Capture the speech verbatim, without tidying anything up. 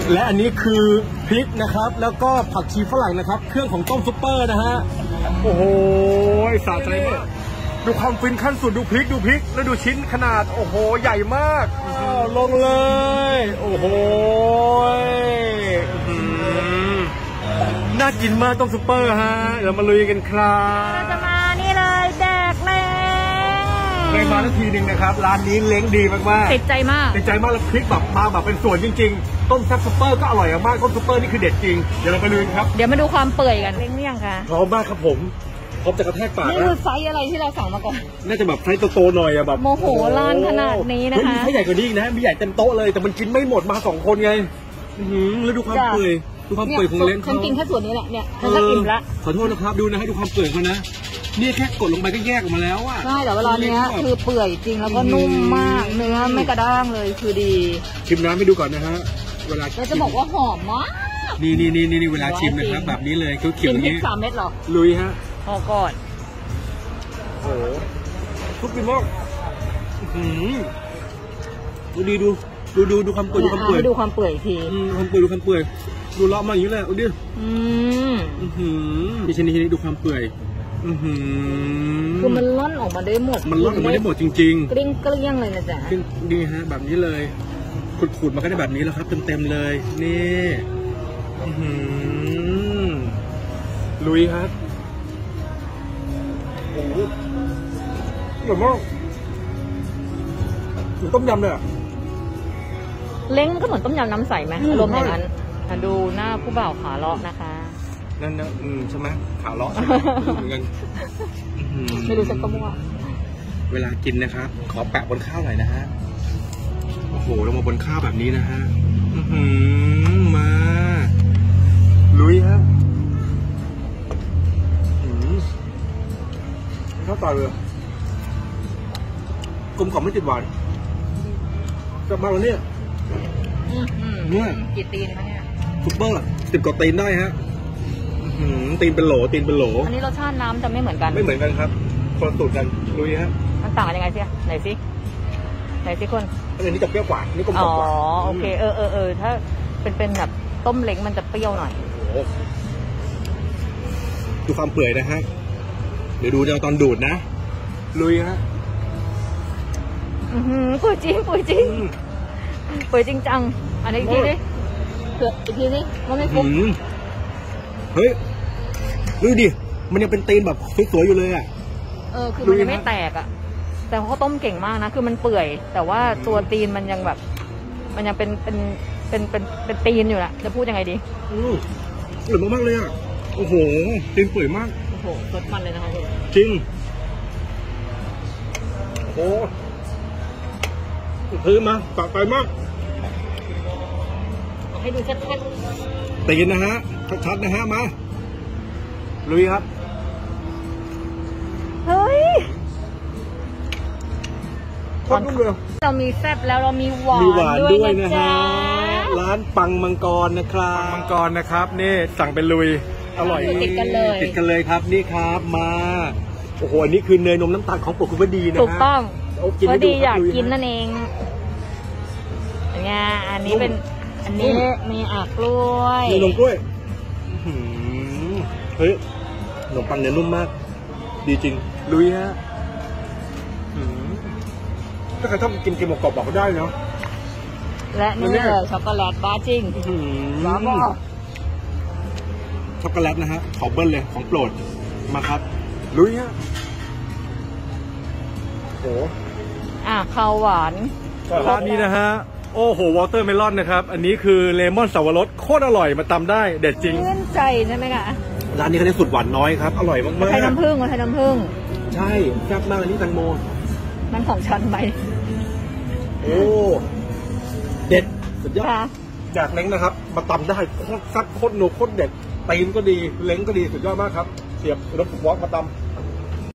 และอันนี้คือพริกนะครับแล้วก็ผักชีฝรั่งนะครับเครื่องของต้มซุปเปอร์นะฮะโอ้โหสะใจมากดูความฟินขั้นสุดดูพริกดูพริกแล้วดูชิ้นขนาดโอ้โหใหญ่มากลงเลยโอ้โหน่ากินมากต้มซุปเปอร์ฮะเดี๋ยวมาลุยกันครับจะมานี่เลยแดกเล้งเคยมาทันทีหนึ่งนะครับร้านนี้เล้งดีมากๆติดใจมากติดใจมากแล้วพริกแบบมาแบบเป็นส่วนจริงๆต้มแซ่บซุปเปอร์ก็อร่อยมากต้มซุปเปอร์นี่คือเด็ดจริงเดี๋ยวเราไปลุยครับเดี๋ยวมาดูความเปื่อยกันเล้งเมี่ยงค่ะพร้อมมากครับผมพร้อมจะกระแทกปากนี่คือไซส์อะไรที่เราสั่งมาก่อนน่าจะแบบไซส์โตๆหน่อยอะแบบโมโหร้านขนาดนี้นะคะมีไซส์ใหญ่กว่านี้นะมีใหญ่เต็มโต๊ะเลยแต่มันกินไม่หมดมาสองคนไงแล้วดูความเปื่อยดูความเปื่อยของเล้งเขาฉันกินแค่ส่วนนี้แหละเนี่ยฉันก็อิ่มละขอโทษนะครับดูนะให้ดูความเปื่อยเขานะนี่แค่กดลงไปก็แยกออกมาแล้วอะใช่แต่เวลาเนี้ยคือเปื่อยจริงแล้วก็นุ่มมากเนื้อไม่กระด้างเลยคือดีชิมน้ำให้ดูก่อนนะฮะเวลาเราจะบอกว่าหอมมากนี่นี่นี่นี่เวลาชิมนะครับแบบนี้เลยเขียวๆอย่างนี้สามเม็ดหรอลุยฮะพอก่อนโอ้โหทุกกินมากดูดีดูดูดูดูความเปื่อยดูความเปื่อยดูความเปื่อยทีความเปื่อยดูความเปื่อยดูเลาะมาอย่างนี้แหละดูดิอืมดิฉันนี่ดูความเปื่อยคือมันล่อนออกมาได้หมดมันล่อนออกมาได้หมดจริงๆเกลี้ยงเกลี้ยงเลยนะจ๊ะดีฮะแบบนี้เลยขูดๆมาก็ได้แบบนี้แล้วครับเต็มๆเลยนี่ลุยครับโอ้โหอร่อยมากเหมือนต้มยำเลยอะเล้งก็เหมือนต้มยำน้ำใสไหมอารมณ์อย่างนั้นดูหน้าผู้บ่าวขาเลาะนะคะนั่นนะอืมใช่ไหมขาเลาะเหมือนกันไม่รู้จะก็มั่วเวลากินนะครับขอแปะบนข้าวหน่อยนะฮะโอ้โหลงมาบนข้าวแบบนี้นะฮะมาลุยฮะข้าวต่อเลยกลมกล่อมไม่ติดหวานจะมาวันนี้เนี่ยกี่ตีนคะเนี่ยซุปเปอร์สิบกว่าตีนได้ฮะตีนเป็นโหลตีนเป็นโหลอันนี้รสชาติน้ำจะไม่เหมือนกันไม่เหมือนกันครับคนสูตรกันลุยฮะมันต่างกันยังไงสิไหนสิไหนสิคนอันนี้จะเปรี้ยวกว่านี่กลมกล่อมกว่าอ๋อโอเคเออเออเออถ้าเป็นเป็นแบบต้มเล้งมันจะเปรี้ยวหน่อยดูความเปื่อยนะฮะเดี๋ยวดูเดี๋ยวตอนดูดนะลุยฮะอือปุ๋ยจริงปุ๋ยจริงปุ๋ยจริงจังอันนี้อีกทีดิเผื่ออีกทีดิมันไม่ฟุ้งเฮ้ยดูดิมันยังเป็นตีนแบบสวยๆอยู่เลยอ่ะเออคือมันยังไม่แตกอ่ะแต่เขาต้มเก่งมากนะคือมันเปื่อยแต่ว่าตัวตีนมันยังแบบมันยังเป็นเป็นเป็นเป็นเป็นตีนอยู่นะจะพูดยังไงดีอืออร่อยมากเลยอ่ะโอ้โหตีนเปื่อยมากโอ้โหรสมันเลยนะคะจริงโอ้ถือมาปากไปมากให้ดูชัดๆตีนนะฮะชัดๆนะฮะมาลุยครับเฮ้ยโคตรนุ่มเลยเรามีแซ่บแล้วเรามีหวานด้วยนะฮะร้านปังมังกรนะครับปังมังกรนะครับนี่สั่งเป็นลุยอร่อยติดกันเลยติดกันเลยครับนี่ครับมาโอ้โหอันนี้คือเนยนมน้ำตาลของโปรดคุณวดีนะฮะถูกต้องวดีอยากกินนั่นเองเนี่ยอันนี้เป็นอันนี้มีอ่ะกล้วยนมกล้วยเฮ้ยขนมปังเนื้อนุ่มมากดีจริงลุยฮะถ้าใครชอบกินเค็มกรอบบอกก็ได้เนาะและนี่เลยช็อกโกแลตบ้าจริงบ้าบอช็อกโกแลตนะฮะขอเบิ้ลเลยของโปรดมาครับลุยฮะโอ้อ่ะข้าวหวานร้านนี้นะฮะโอ้โหวอเตอร์เมลอนนะครับอันนี้คือเลมอนสับปะรดโคตรอร่อยมาตำได้เด็ดจริงชื่นใจใช่ไหมคะร้านนี้เขาได้สุดหวานน้อยครับอร่อยมากๆไทยน้ำผึ้งไทยน้ำผึ้งใช่แซ่บมากอันนี้แตงโมมันของฉันไหมโอ้เด็ดสุดยอดจากเล้งนะครับมาตำได้โคตรซัดโคตรโนโคตรเด็ดตีนก็ดีเล้งก็ดีสุดยอดมากครับเสียบรถฟุกวอล์กมาตำ